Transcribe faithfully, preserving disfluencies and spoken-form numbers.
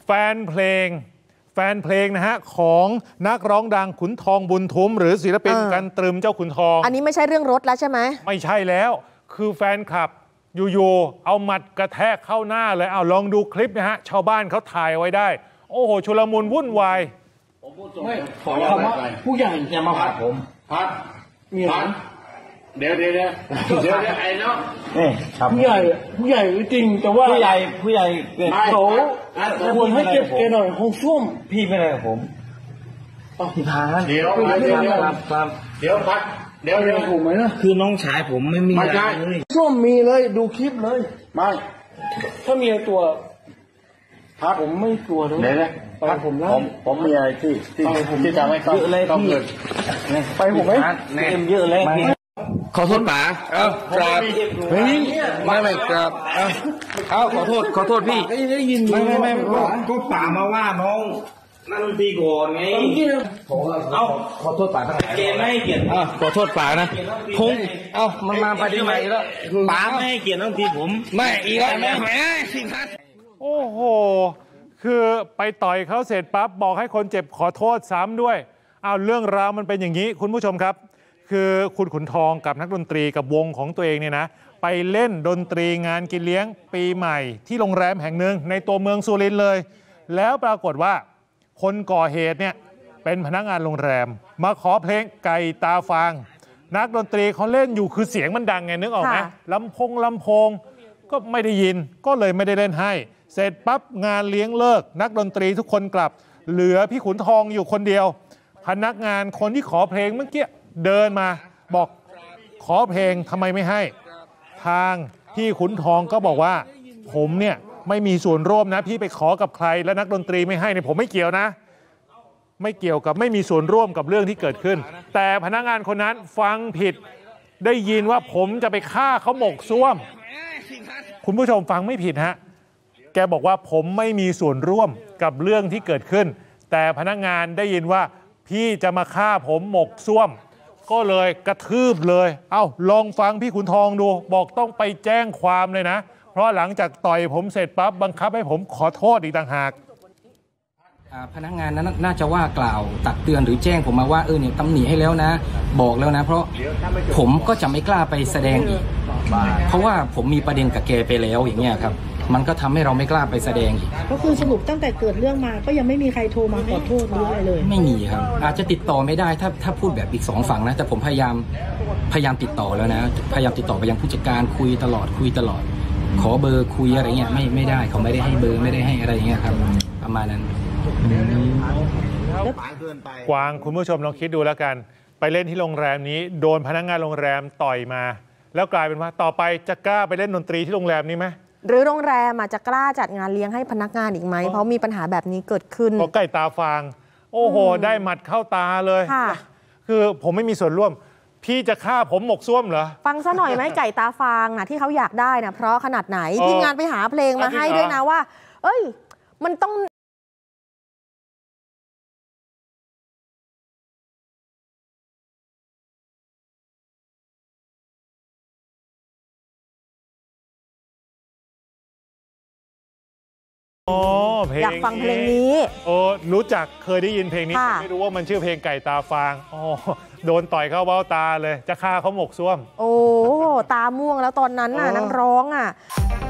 แฟนเพลงแฟนเพลงนะฮะของนักร้องดังขุนทองบุญทุมหรือศิลปินกันตรึมเจ้าขุนทองอันนี้ไม่ใช่เรื่องรถแล้วใช่ไหมไม่ใช่แล้วคือแฟนคลับอยู่ๆเอาหมัดกระแทกเข้าหน้าเลยเอาลองดูคลิปนะฮะชาวบ้านเขาถ่ายไว้ได้โอ้โหชุลมุนวุ่นวายไม่ขอคำว่าผู้ใหญ่จะมาพัดผมพัดมีพัดเดี๋ยวเดี๋ยวเดี๋ยวเดี๋ยวไอ้เนาะผู้ใหญ่ผู้ใหญ่จริงแต่ว่าผู้ใหญ่ผู้ใหญ่เขาควรให้เก็บแกหน่อยคงส้วมพี่ไม่อะไรกับผมพี่พาเดี๋ยวเดี๋ยวครับเดี๋ยวพัดเดี๋ยวเดี๋ยวผมไหมนะคือน้องชายผมไม่มีอะไรเลยส้วมมีเลยดูคลิปเลยไม่ถ้ามีตัวพัดผมไม่กลัวเลยเนี่ยผมผมผมมีอะไรที่ที่ที่จะไม่ต้องต้องเงินไปผมไหมเต็มเยอะเลยขอโทษป๋าเอ้ากราบเฮ้ยไม่ไม่กราบเอ้าเอ้าขอโทษขอโทษพี่ได้ยินไม่ไม่ไม่ก็ป๋ามาว่าน้องนั่นตีก่อนไงเอ้าขอโทษป๋าทั้งหลายเกไม่ให้เกียรติอ่ะขอโทษป๋านะคงเอ้ามันมาประเด็นใหม่แล้วป๋าไม่ให้เกียรติน้องตีผมไม่อีกแล้วไม่ไม่สิครับโอ้โหคือไปต่อยเขาเสร็จปั๊บบอกให้คนเจ็บขอโทษซ้ำด้วยเอาเรื่องราวมันเป็นอย่างนี้คุณผู้ชมครับคือคุณขุนทองกับนักดนตรีกับวงของตัวเองเนี่ยนะไปเล่นดนตรีงานกินเลี้ยงปีใหม่ที่โรงแรมแห่งหนึ่งในตัวเมืองสุรินทร์เลยแล้วปรากฏว่าคนก่อเหตุเนี่ยเป็นพนักงานโรงแรมมาขอเพลงไก่ตาฟางนักดนตรีเขาเล่นอยู่คือเสียงมันดังไงนึกออกไหมลำโพงลำโพงก็ไม่ได้ยินก็เลยไม่ได้เล่นให้เสร็จปั๊บงานเลี้ยงเลิกนักดนตรีทุกคนกลับเหลือพี่ขุนทองอยู่คนเดียวพนักงานคนที่ขอเพลงเมื่อกี้เดินมาบอกขอเพลงทำไมไม่ให้ทางพี่ขุนทองก็บอกว่าผมเนี่ยไม่มีส่วนร่วมนะพี่ไปขอกับใครแล้วนักดนตรีไม่ให้เนี่ยผมไม่เกี่ยวนะไม่เกี่ยวกับไม่มีส่วนร่วมกับเรื่องที่เกิดขึ้นแต่พนักงานคนนั้นฟังผิดได้ยินว่าผมจะไปฆ่าเขาหมกซ่วมคุณผู้ชมฟังไม่ผิดฮะแกบอกว่าผมไม่มีส่วนร่วมกับเรื่องที่เกิดขึ้นแต่พนักงานได้ยินว่าพี่จะมาฆ่าผมหมกซ่วมก็เลยกระทืบเลยเอ้าลองฟังพี่ขุนทองดูบอกต้องไปแจ้งความเลยนะเพราะหลังจากต่อยผมเสร็จปั๊บบังคับให้ผมขอโทษอีกต่างหากพนักงานนั้นน่าจะว่ากล่าวตักเตือนหรือแจ้งผมมาว่าเออเนี่ยตำหนิให้แล้วนะบอกแล้วนะเพราะผมก็จะไม่กล้าไปแสดงอีกเพราะว่าผมมีประเด็นกับแกไปแล้วอย่างเงี้ยครับมันก็ทำให้เราไม่กล้าไปแสดงอีกก็คือสรุปตั้งแต่เกิดเรื่องมาก็ยังไม่มีใครโทรมาขอโทษหรืออะไรเลยไม่มีครับอาจจะติดต่อไม่ได้ถ้าถ้าพูดแบบอีกสองฝั่งนะแต่ผมพยายามพยายามติดต่อแล้วนะพยายามติดต่อไปยังผู้จัดการคุยตลอดคุยตลอดขอเบอร์คุยอะไรเงี้ยไม่ไม่ได้เขาไม่ได้ให้เบอร์ไม่ได้ให้อะไรเงี้ยครับประมาณนั้นกวางคุณผู้ชมลองคิดดูแล้วกันไปเล่นที่โรงแรมนี้โดนพนักงานโรงแรมต่อยมาแล้วกลายเป็นว่าต่อไปจะกล้าไปเล่นดนตรีที่โรงแรมนี้ไหมหรือโรงแรมอาจจะกล้าจัดงานเลี้ยงให้พนักงานอีกไหมเพราะมีปัญหาแบบนี้เกิดขึ้นก็ไก่ตาฟางโอ้โหได้หมัดเข้าตาเลยคือผมไม่มีส่วนร่วมพี่จะฆ่าผมหมกซ่วมเหรอฟังซะหน่อยไหมไก่ตาฟางนะที่เขาอยากได้นะเพราะขนาดไหนทีมงานไปหาเพลงมาให้ด้วยนะว่าเอ้ยมันต้องอ๋อเพลงอยากฟังเพลงนี้โอ้รู้จักเคยได้ยินเพลงนี้ไม่รู้ว่ามันชื่อเพลงไก่ตาฟางอ๋อโดนต่อยเข้าเบ้าตาเลยจะฆ่าเขาหมกซ่วมโอ้ตาม่วงแล้วตอนนั้นน่ะนักร้องอ่ะ